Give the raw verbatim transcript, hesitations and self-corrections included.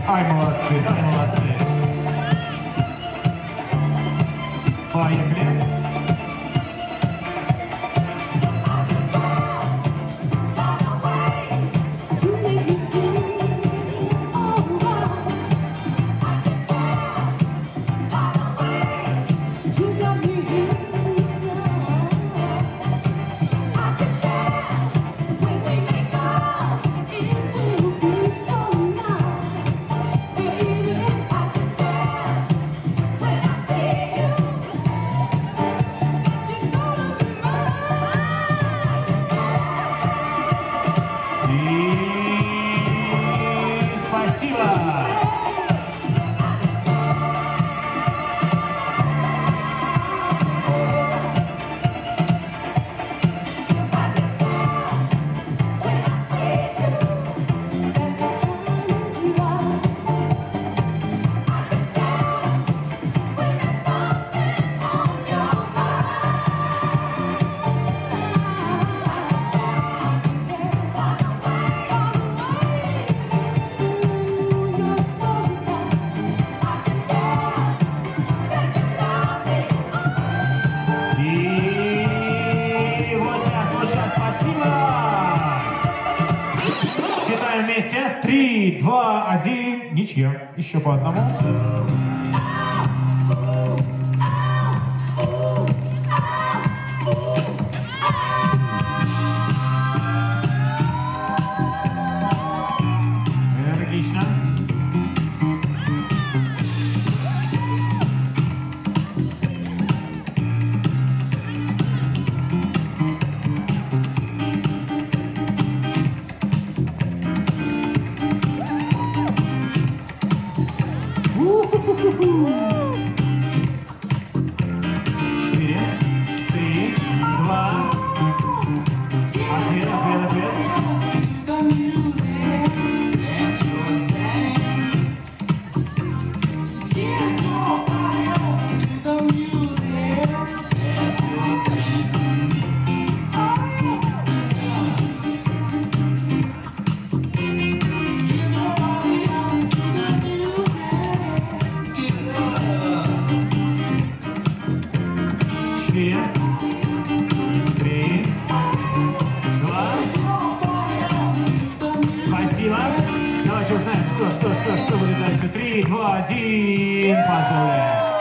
Ай, молодцы, ай, молодцы. Поехали. Вместе. Три, два, один. Ничья. Еще по одному. Энергично. Четыре, три, два, ответ, ответ, ответ. Четыре, три, два. Спасибо. Давайте узнаем, что, что, что, что будет дальше. Три, два, один. Поздравляем.